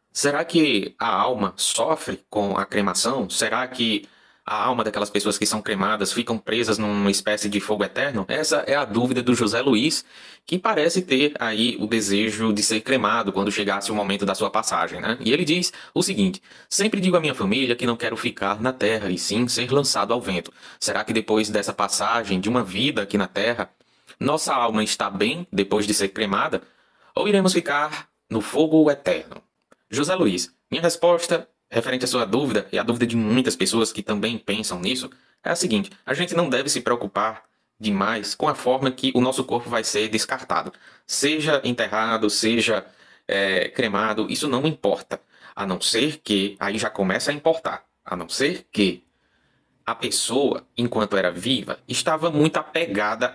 Será que a alma sofre com a cremação? Será que a alma daquelas pessoas que são cremadas ficam presas numa espécie de fogo eterno? Essa é a dúvida do José Luiz, que parece ter aí o desejo de ser cremado quando chegasse o momento da sua passagem, né? E ele diz o seguinte: sempre digo à minha família que não quero ficar na terra e sim ser lançado ao vento. Será que depois dessa passagem de uma vida aqui na terra, nossa alma está bem depois de ser cremada? Ou iremos ficar no fogo eterno? José Luiz, minha resposta referente à sua dúvida, e à dúvida de muitas pessoas que também pensam nisso, é a seguinte: a gente não deve se preocupar demais com a forma que o nosso corpo vai ser descartado. Seja enterrado, seja cremado, isso não importa. A não ser que, aí já começa a importar, a não ser que a pessoa, enquanto era viva, estava muito apegada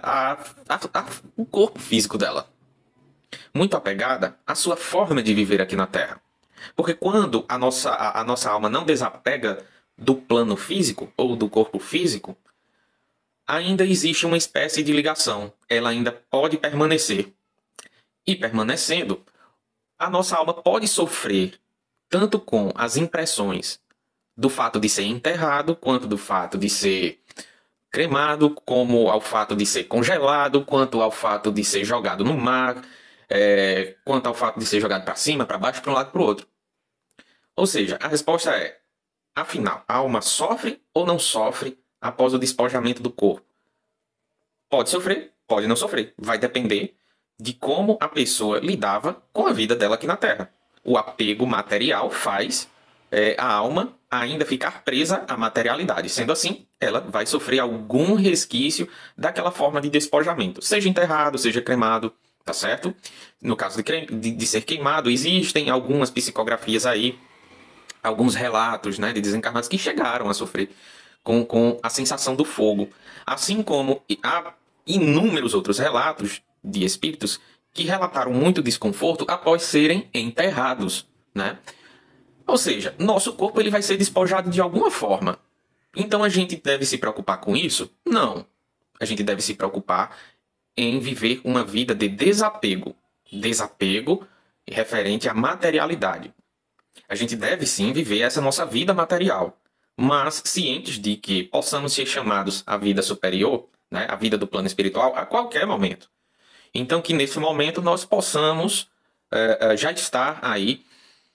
ao corpo físico dela, muito apegada à sua forma de viver aqui na Terra. Porque quando a nossa alma não desapega do plano físico ou do corpo físico, ainda existe uma espécie de ligação. Ela ainda pode permanecer. E permanecendo, a nossa alma pode sofrer tanto com as impressões do fato de ser enterrado, quanto do fato de ser cremado, como ao fato de ser congelado, quanto ao fato de ser jogado no mar, quanto ao fato de ser jogado para cima, para baixo, para um lado, para o outro. Ou seja, a resposta é: afinal, a alma sofre ou não sofre após o despojamento do corpo? Pode sofrer, pode não sofrer. Vai depender de como a pessoa lidava com a vida dela aqui na Terra. O apego material faz a alma ainda ficar presa à materialidade. Sendo assim, ela vai sofrer algum resquício daquela forma de despojamento. Seja enterrado, seja cremado, tá certo? No caso de ser queimado, existem algumas psicografias aí, alguns relatos, né, de desencarnados que chegaram a sofrer com a sensação do fogo. Assim como há inúmeros outros relatos de espíritos que relataram muito desconforto após serem enterrados, né? Ou seja, nosso corpo ele vai ser despojado de alguma forma. Então a gente deve se preocupar com isso? Não. A gente deve se preocupar em viver uma vida de desapego. Desapego referente à materialidade. A gente deve sim viver essa nossa vida material, mas cientes de que possamos ser chamados à vida superior, né, à vida do plano espiritual, a qualquer momento. Então, que nesse momento nós possamos já estar aí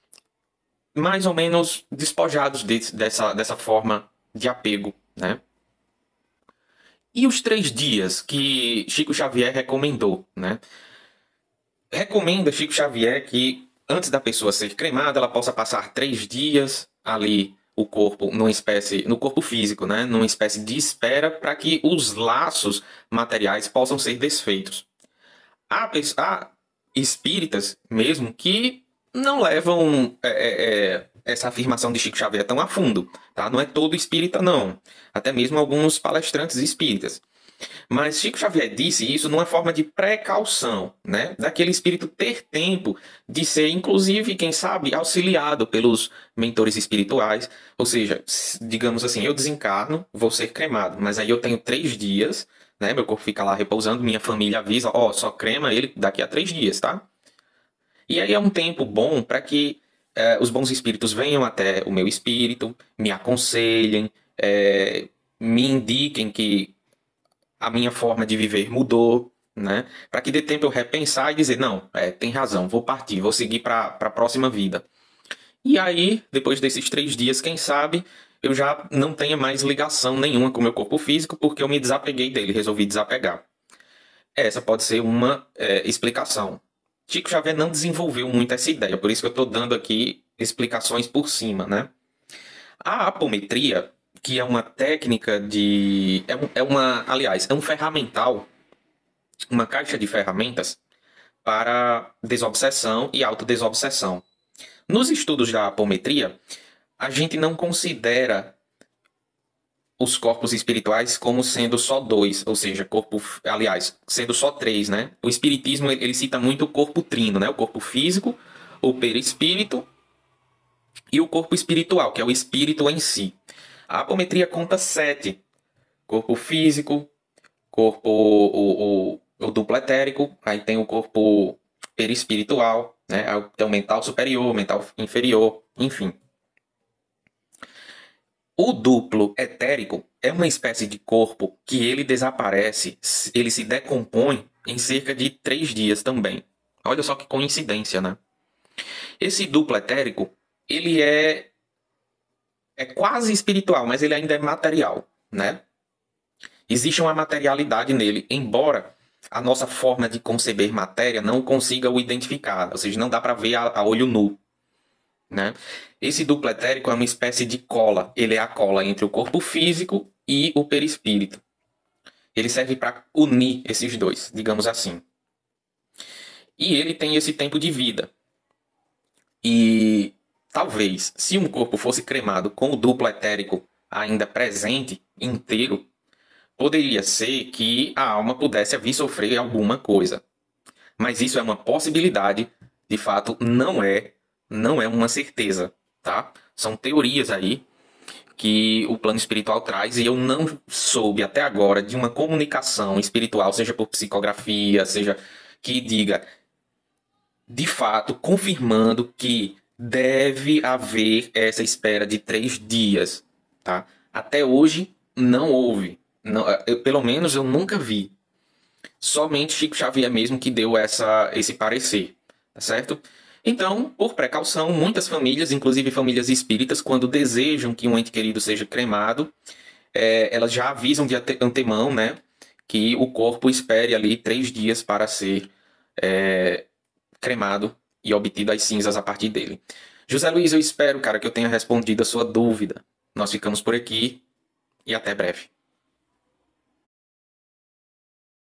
mais ou menos despojados dessa forma de apego, né? E os 3 dias que Chico Xavier recomendou, né? Recomenda Chico Xavier que antes da pessoa ser cremada, ela possa passar 3 dias ali o corpo numa espécie, no corpo físico, né? Numa espécie de espera para que os laços materiais possam ser desfeitos. Há espíritas mesmo que não levam essa afirmação de Chico Xavier tão a fundo, tá? Não é todo espírita, não. Até mesmo alguns palestrantes espíritas. Mas Chico Xavier disse isso numa forma de precaução, né? Daquele espírito ter tempo de ser, inclusive, quem sabe, auxiliado pelos mentores espirituais. Ou seja, digamos assim, eu desencarno, vou ser cremado, mas aí eu tenho 3 dias, né? Meu corpo fica lá repousando, minha família avisa, ó, só crema ele daqui a 3 dias, tá? E aí é um tempo bom para que os bons espíritos venham até o meu espírito, me aconselhem, me indiquem que a minha forma de viver mudou, né? Para que dê tempo eu repensar e dizer, não, tem razão, vou partir, vou seguir para a próxima vida. E aí, depois desses 3 dias, quem sabe, eu já não tenha mais ligação nenhuma com o meu corpo físico, porque eu me desapeguei dele, resolvi desapegar. Essa pode ser uma explicação. Chico Xavier não desenvolveu muito essa ideia, por isso que eu estou dando aqui explicações por cima, né? A apometria, que é uma técnica de. Aliás, é um ferramental, uma caixa de ferramentas para desobsessão e autodesobsessão. Nos estudos da apometria, a gente não considera os corpos espirituais como sendo só dois, ou seja, aliás, sendo só três, né? O espiritismo ele cita muito o corpo trino, né? O corpo físico, o perispírito e o corpo espiritual, que é o espírito em si. A apometria conta sete: corpo físico, corpo o duplo etérico, aí tem o corpo perispiritual, né? Tem o mental superior, mental inferior, enfim. O duplo etérico é uma espécie de corpo que ele desaparece, ele se decompõe em cerca de 3 dias também. Olha só que coincidência, né? Esse duplo etérico, ele é quase espiritual, mas ele ainda é material, né? Existe uma materialidade nele, embora a nossa forma de conceber matéria não consiga o identificar, ou seja, não dá para ver a olho nu, né? Esse duplo etérico é uma espécie de cola, ele é a cola entre o corpo físico e o perispírito. Ele serve para unir esses dois, digamos assim. E ele tem esse tempo de vida. E talvez, se um corpo fosse cremado com o duplo etérico ainda presente, inteiro, poderia ser que a alma pudesse vir sofrer alguma coisa. Mas isso é uma possibilidade, de fato, não é uma certeza, tá? São teorias aí que o plano espiritual traz e eu não soube até agora de uma comunicação espiritual, seja por psicografia, seja que diga de fato confirmando que deve haver essa espera de 3 dias, tá? Até hoje não houve, não, pelo menos eu nunca vi. Somente Chico Xavier mesmo que deu esse parecer, tá certo? Então, por precaução, muitas famílias, inclusive famílias espíritas, quando desejam que um ente querido seja cremado, elas já avisam de antemão, né, que o corpo espere ali 3 dias para ser cremado e obtido as cinzas a partir dele. José Luiz, eu espero, cara, que eu tenha respondido a sua dúvida. Nós ficamos por aqui e até breve.